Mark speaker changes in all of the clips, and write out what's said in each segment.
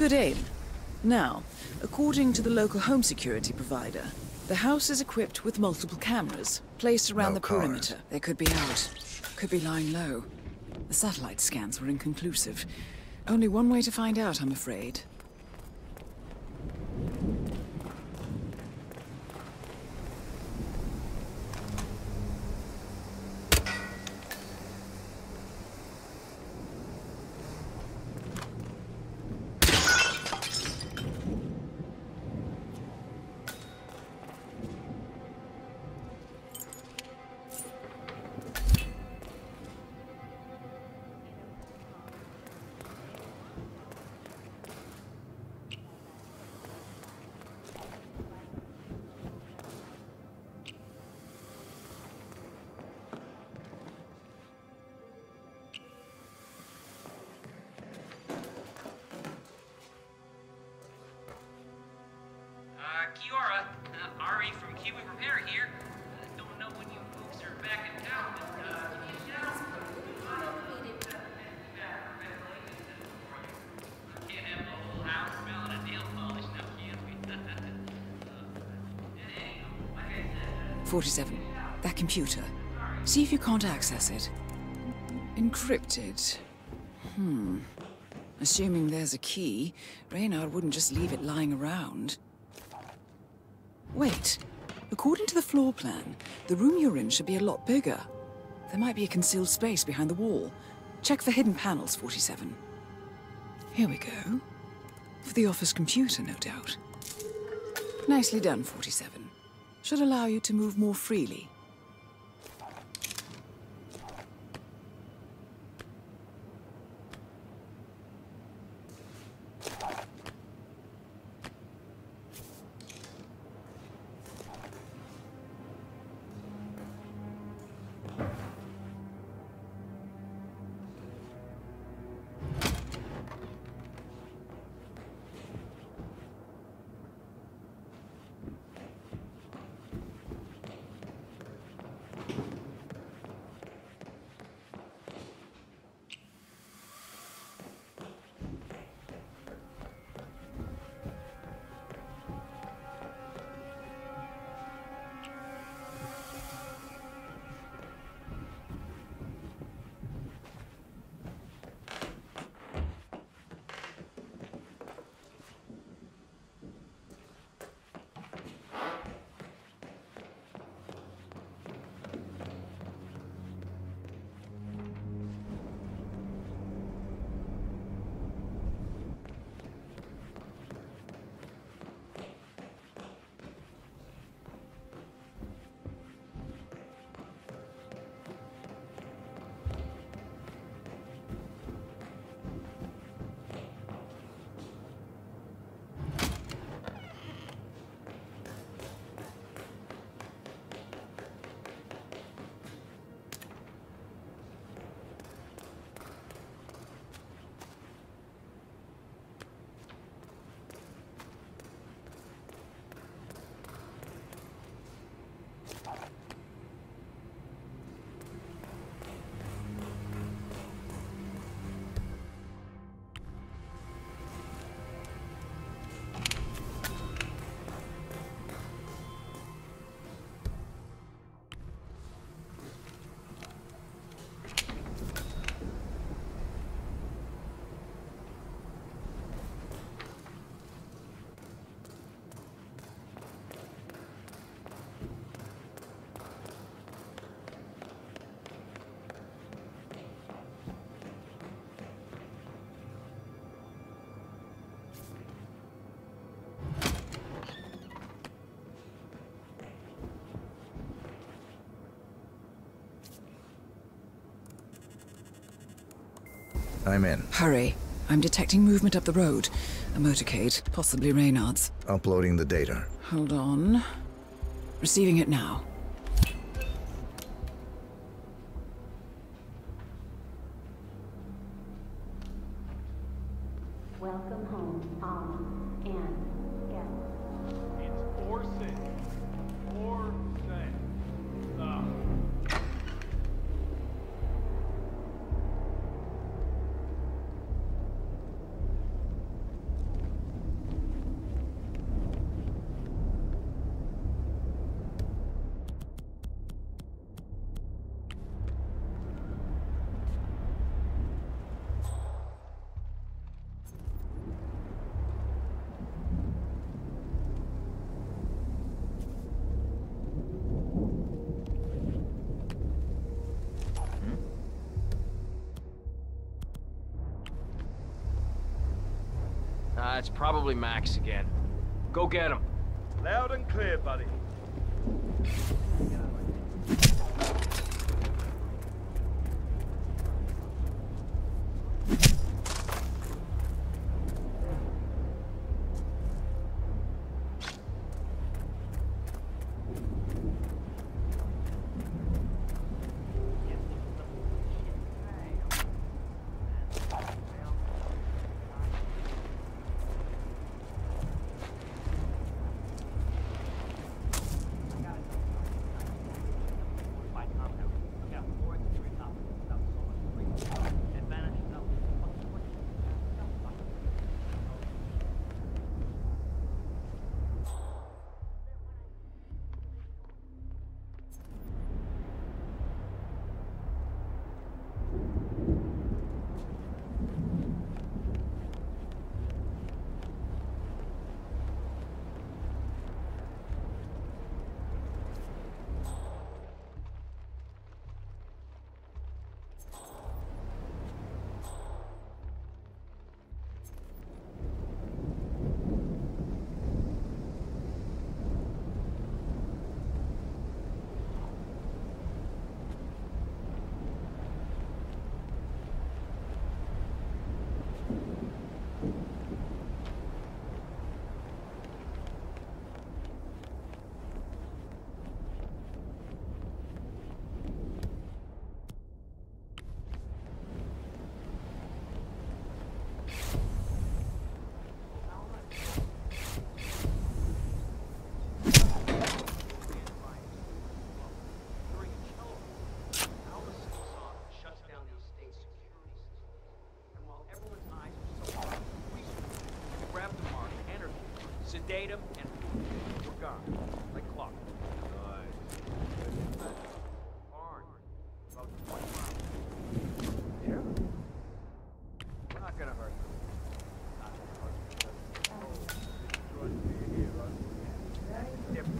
Speaker 1: Good aim. Now, according to the local home security provider, the house is equipped with multiple cameras placed around the perimeter. They could be out, could be lying low. The satellite scans were inconclusive. Only one way to find out, I'm afraid.
Speaker 2: Kiora, Ari from Kiwi Repair here. Don't know when you folks are back in town, but can't have the whole house smelling of nail polish now, can we?
Speaker 1: 47. That computer. See if you can't access it. Encrypted. Assuming there's a key, Reynard wouldn't just leave it lying around. Wait. According to the floor plan, the room you're in should be a lot bigger. There might be a concealed space behind the wall. Check for hidden panels, 47. Here we go. For the office computer, no doubt. Nicely done, 47. Should allow you to move more freely.
Speaker 3: I'm in.
Speaker 1: Hurry. I'm detecting movement up the road. A motorcade, possibly Reynard's.
Speaker 3: Uploading the data.
Speaker 1: Hold on. Receiving it now.
Speaker 4: Welcome home, Alma and Gavin.
Speaker 5: It's for sale. For sale.
Speaker 6: It's probably Max again. Go get him.
Speaker 5: Loud and clear, buddy.
Speaker 6: Sedate him, and we're gone. Like clock. Nice. Barn. About 20 miles. Yeah? We're not gonna hurt them. Not gonna hurt them. Trust me, hero. That's different.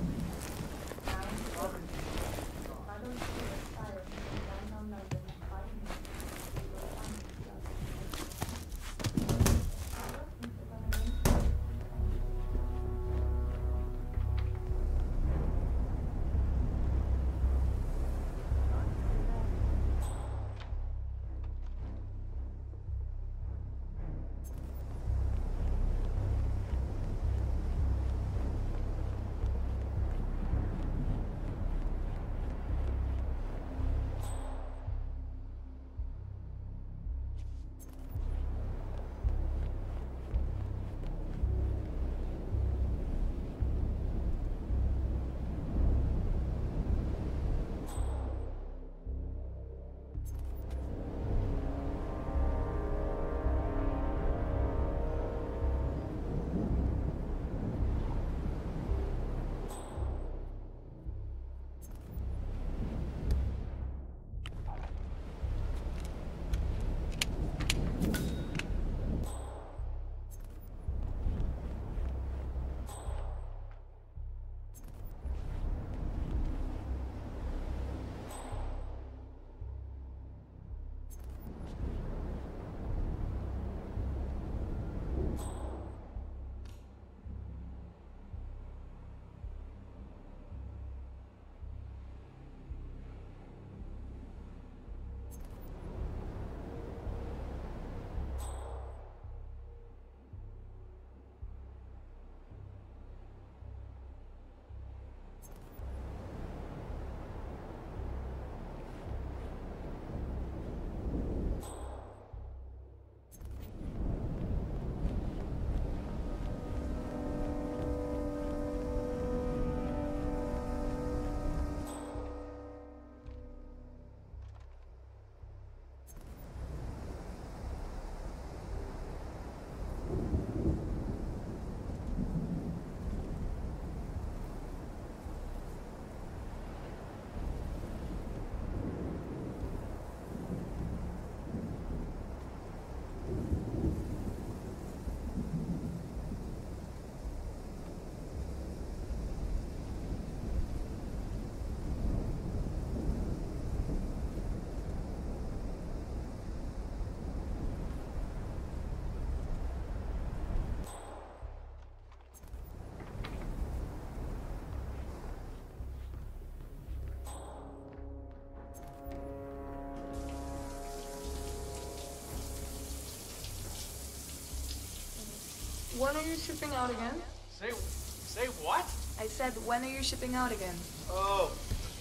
Speaker 7: When are you shipping out again?
Speaker 6: Say what?
Speaker 7: I said, when are you shipping out again?
Speaker 6: Oh.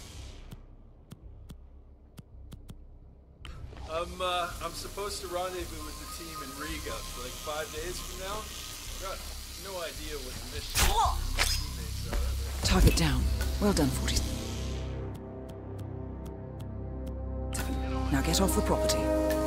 Speaker 6: I'm supposed to rendezvous with the team in Riga like 5 days from now. Got no idea what the mission is or who my teammates are.
Speaker 1: Target down. Well done, 47. Now get off the property.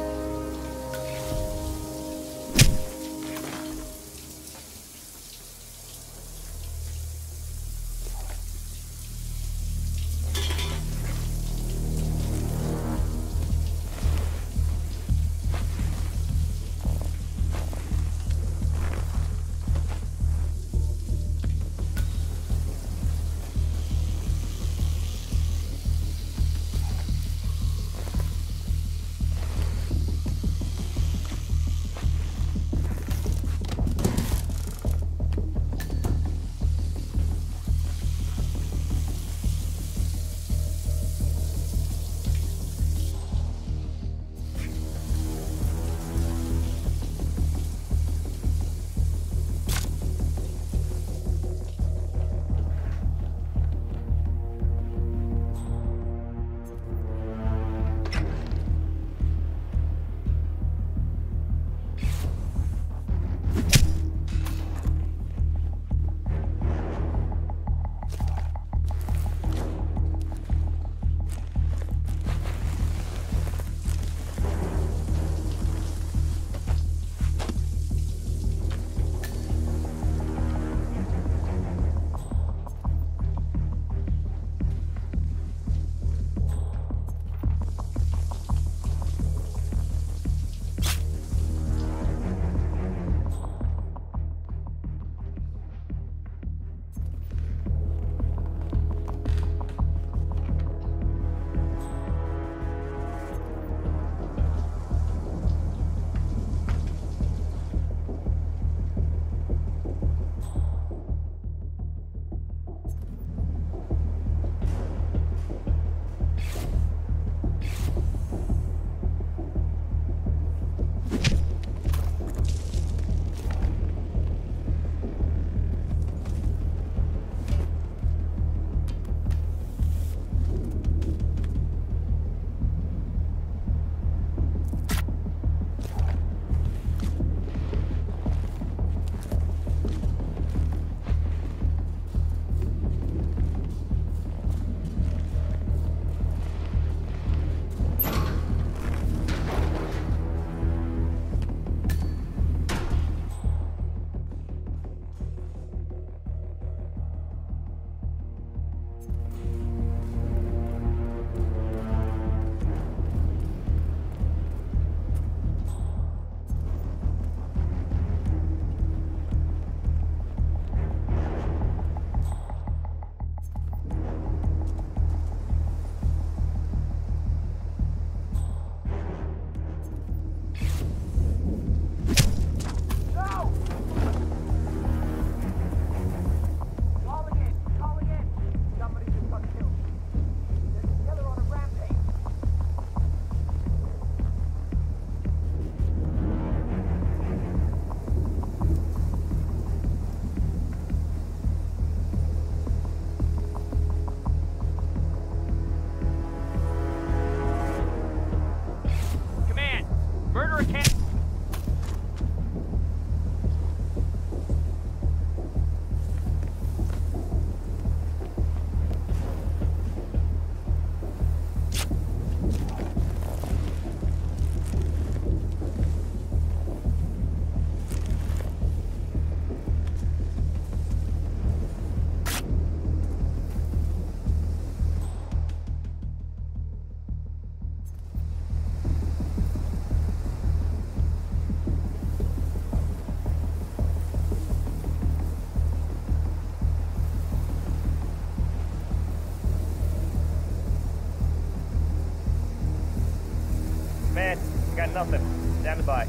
Speaker 6: Got nothing. Stand by.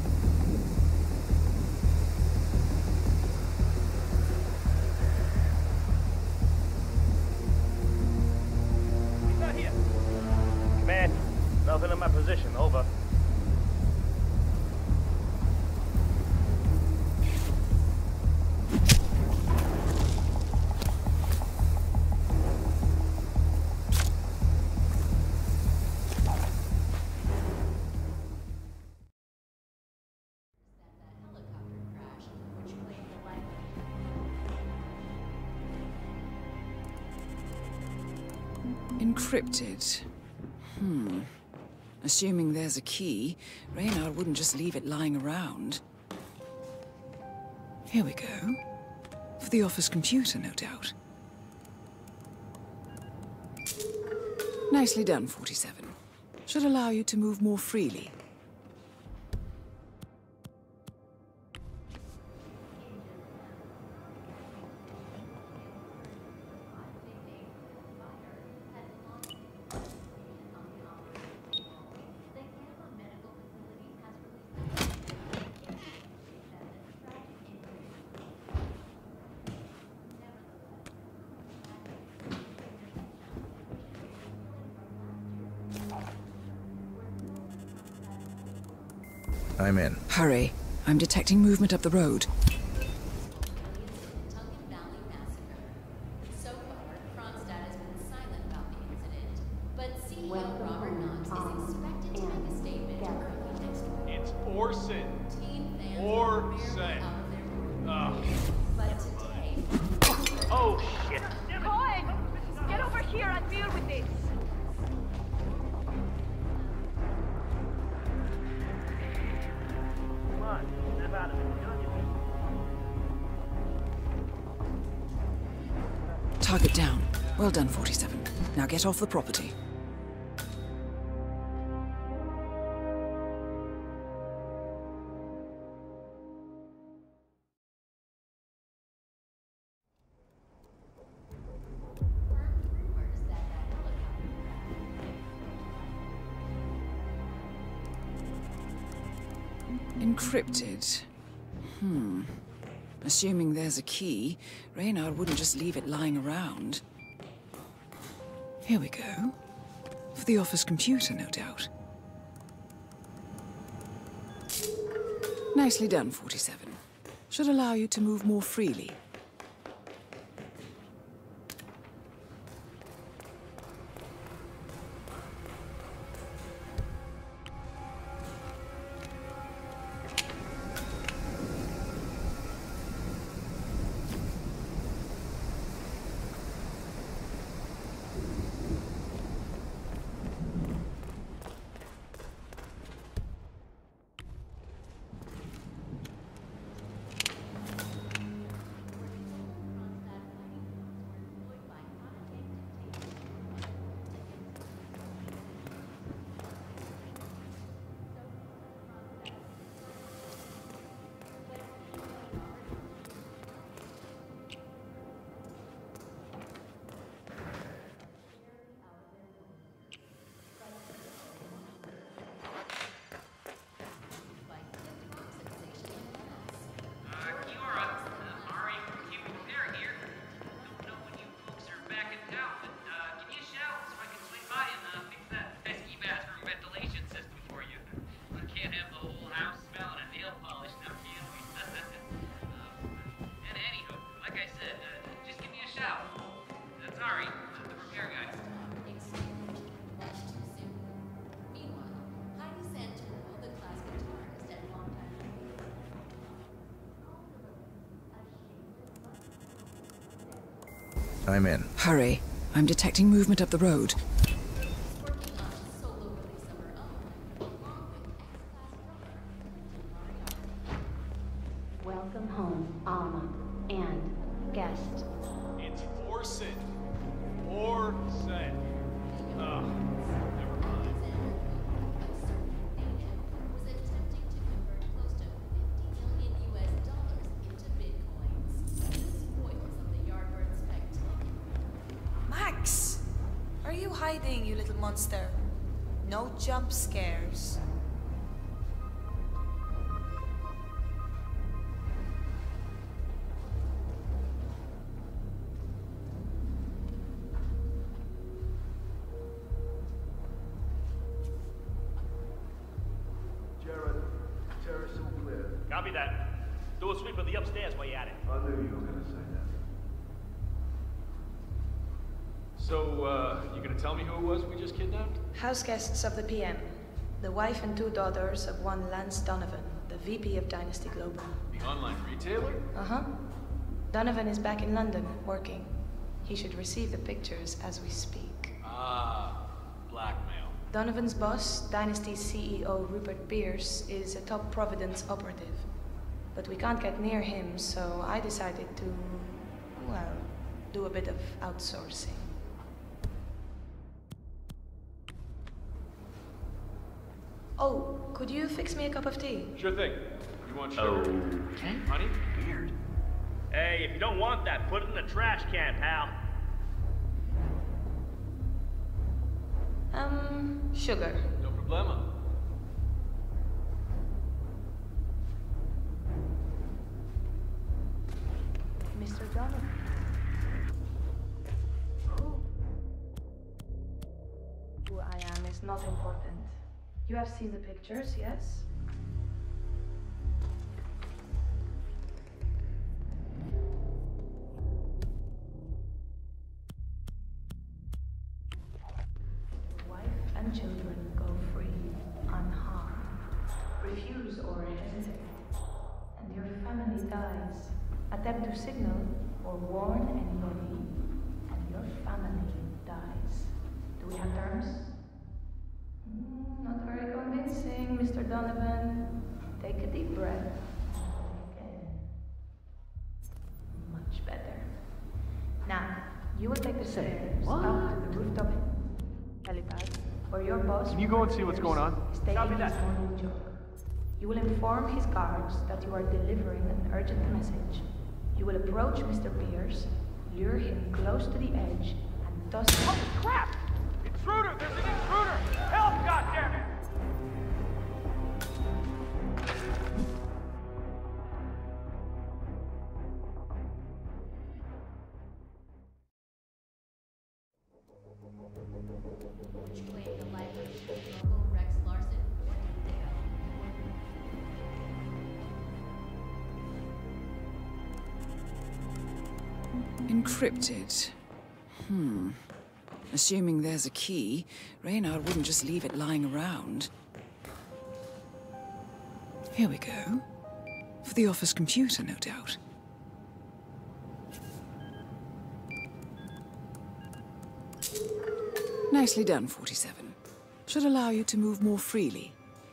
Speaker 6: He's not here. Command, nothing in my position. Over.
Speaker 1: Encrypted. Assuming there's a key, Reynard wouldn't just leave it lying around. Here we go. For the office computer, no doubt. Nicely done, 47. Should allow you to move more freely.
Speaker 3: I'm in.
Speaker 1: Hurry. I'm detecting movement up the road.
Speaker 6: It's Orson. Orson. Oh, shit.
Speaker 8: Cohen! Get over here and deal with this!
Speaker 6: Come on, snap out of it.
Speaker 1: Target down. Well done, 47. Now get off the property. Encrypted. Assuming there's a key, Reynard wouldn't just leave it lying around. Here we go. For the office computer, no doubt. Nicely done, 47. Should allow you to move more freely.
Speaker 3: I'm in.
Speaker 1: Hurry. I'm detecting movement up the road.
Speaker 4: Welcome home, Alma, and guest.
Speaker 6: It's Orson. Orson. Never mind.
Speaker 7: Max! Are you hiding, you little monster? No jump scares.
Speaker 5: Jared, terrace all clear.
Speaker 6: Copy that. Do a sweep of the upstairs while you're at it.
Speaker 5: I knew you were gonna say that.
Speaker 9: So, you gonna tell me who it was we just kidnapped?
Speaker 7: House guests of the PM. The wife and two daughters of one Lance Donovan, the VP of Dynasty Global.
Speaker 9: The online retailer?
Speaker 7: Uh-huh. Donovan is back in London, working. He should receive the pictures as we speak.
Speaker 9: Ah, blackmail.
Speaker 7: Donovan's boss, Dynasty's CEO Rupert Pierce, is a top Providence operative. But we can't get near him, so I decided to, well, do a bit of outsourcing. Oh, could you fix me a cup of tea?
Speaker 9: Sure thing. You want sugar?
Speaker 10: Okay.
Speaker 9: Honey?
Speaker 10: Weird.
Speaker 11: Hey, if you don't want that, put it in the trash can, pal.
Speaker 7: Sugar.
Speaker 9: No problema.
Speaker 7: Mr. Donovan. Who I am is not important. You have seen the pictures, yes? Wife and children go free, unharmed. Refuse or hesitate, and your family dies. Attempt to signal or warn anybody, and your family dies. Do we have terms? Not very convincing, Mr. Donovan. Take a deep breath. Again. Much better. Now, you will take the stairs up to the rooftop helipad, where your boss.
Speaker 9: Can you go and see what's going on?
Speaker 7: Is taking his morning jog. You will inform his guards that you are delivering an urgent message. You will approach Mr. Pierce, lure him close to the edge, and toss him.
Speaker 11: Holy crap! Intruder! There's an intruder! Help, goddammit!
Speaker 12: Which claimed the life of Shinobi, Rex Larson, or
Speaker 1: Encrypted. Assuming there's a key, Reynard wouldn't just leave it lying around. Here we go. For the office computer, no doubt. Nicely done, 47. Should allow you to move more freely.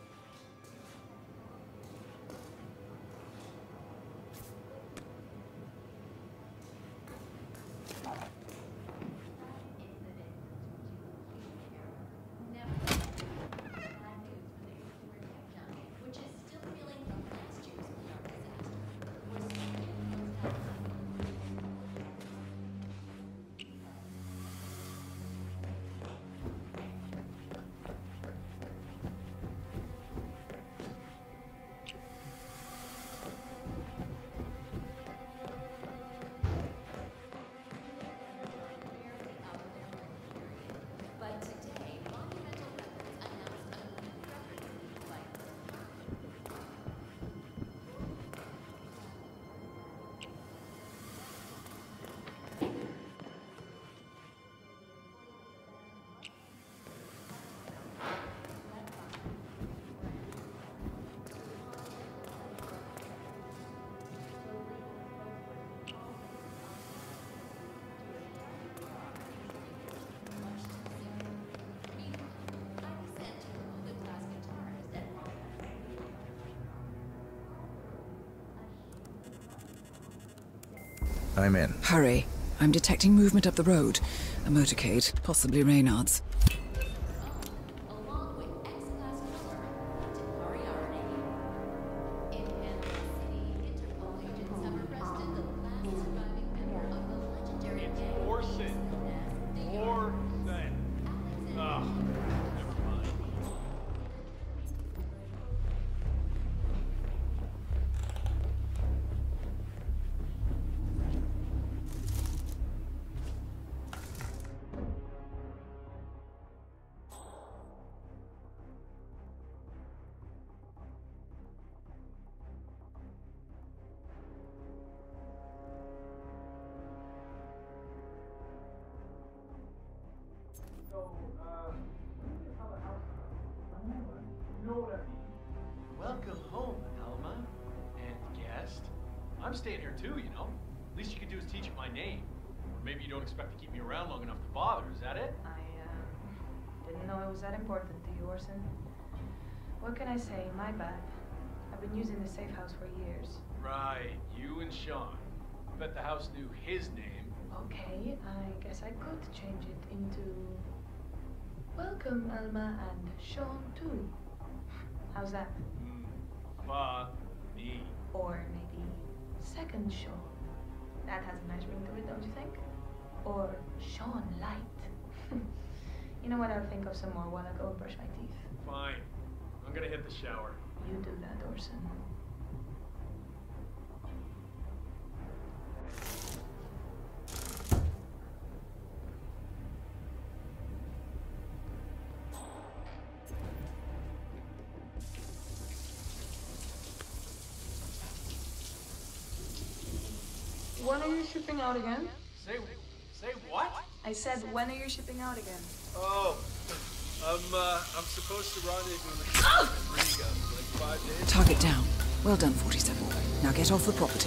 Speaker 3: I'm in.
Speaker 1: Hurry. I'm detecting movement up the road. A motorcade, possibly Reynard's.
Speaker 12: along with X-Class killer, Ariarne. In Panama City, Interpol agents have arrested the last surviving member of the legendary gang.
Speaker 9: Orson. Orson. Ugh. Never mind. Welcome home, Alma. And guest. I'm staying here too, you know. Least you could do is teach it my name. Or maybe you don't expect to keep me around long enough to bother, is that it?
Speaker 7: Didn't know it was that important to you, Orson. What can I say? My bad. I've been using the safe house for years.
Speaker 9: Right, you and Sean. Bet the house knew his name.
Speaker 7: Okay, I guess I could change it into... Welcome, Alma, and Sean, too. How's that?
Speaker 9: Me.
Speaker 7: Or maybe Second Sean. That has a nice ring to it, don't you think? Or Sean Light. You know what, I'll think of some more while I go and brush my teeth.
Speaker 9: Fine. I'm gonna hit the shower.
Speaker 7: You do that, Orson. When are you shipping out again?
Speaker 9: Say what?
Speaker 7: I said, when are you shipping out again?
Speaker 9: Oh, I'm supposed to rendezvous with Riga for like 5 days.
Speaker 1: Target down. Well done, 47. Now get off the property.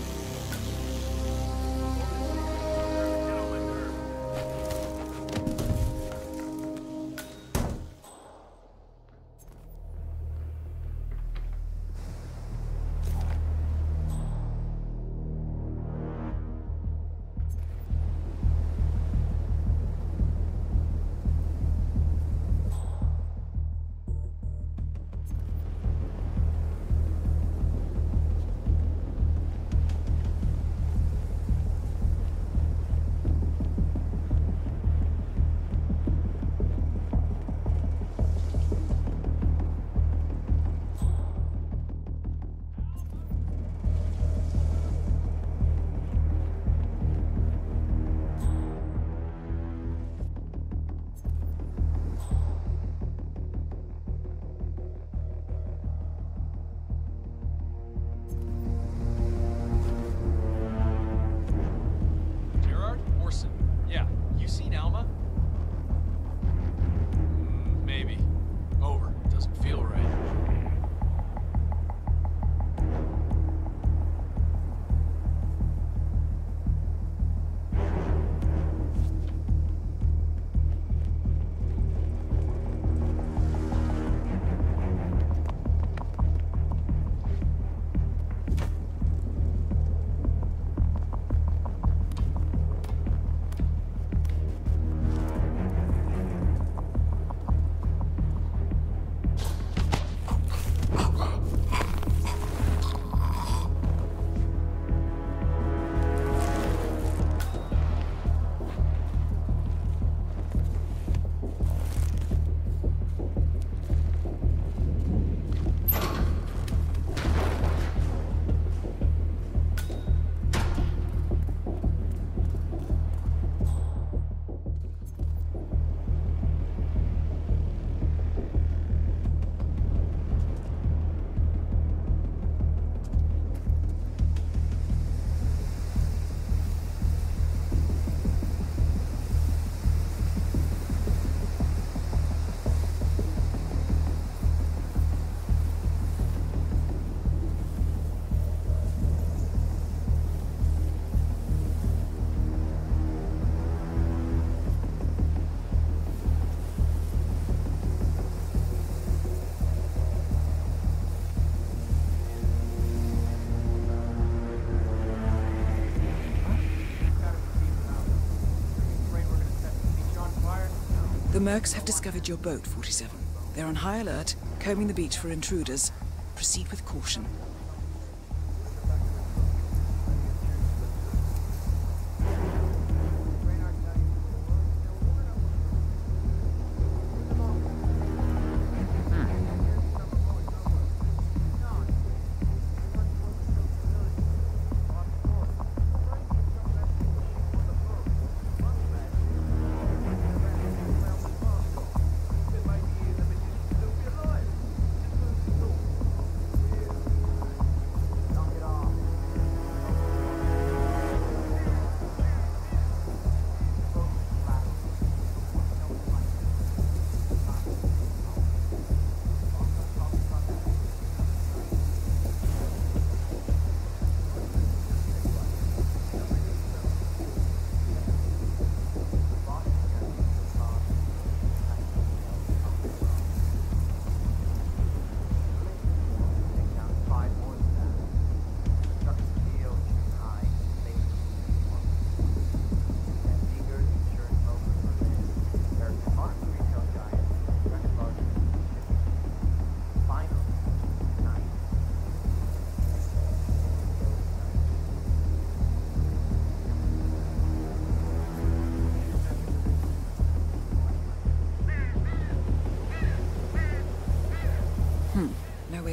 Speaker 1: The Mercs have discovered your boat, 47. They're on high alert, combing the beach for intruders. Proceed with caution.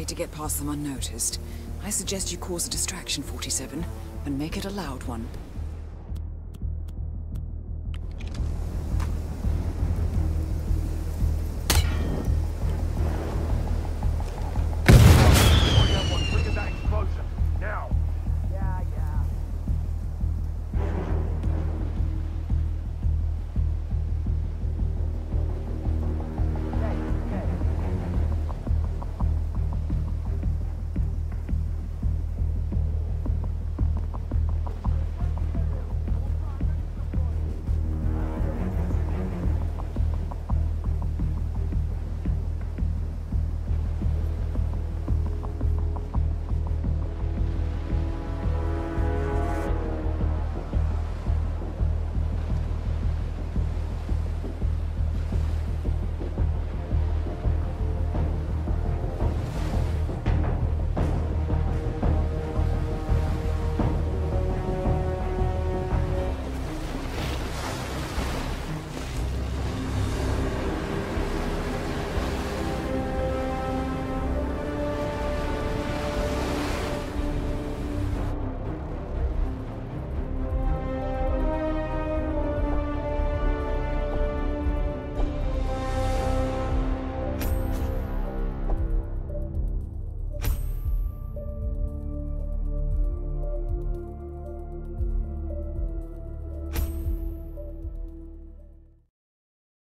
Speaker 1: to get past them unnoticed. I suggest you cause a distraction, 47, and make it a loud one.